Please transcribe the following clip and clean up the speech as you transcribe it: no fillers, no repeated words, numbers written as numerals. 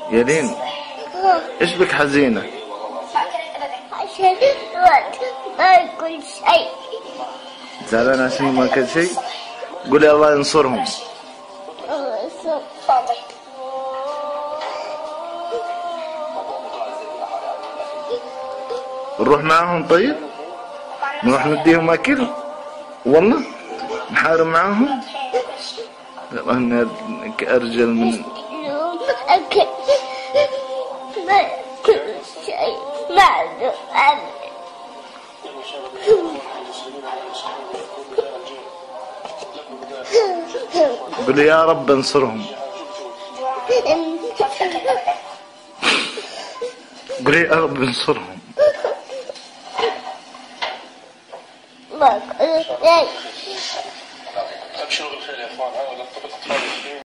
يا لين ايش بك حزينة؟ عشان ما أكل شيء. زعلانة عشان ما أكل شيء؟ قولي الله ينصرهم. الله يسلمك. نروح معاهم طيب؟ نروح نديهم أكل؟ والله؟ نحارب معاهم؟ أنا أرجل من اليوم أكل ما أكل شيء معه أبدا. قولي يا رب انصرهم. قولي يا رب انصرهم. ما أكل شيء. ابشروا بالخير يا اخوان. هذا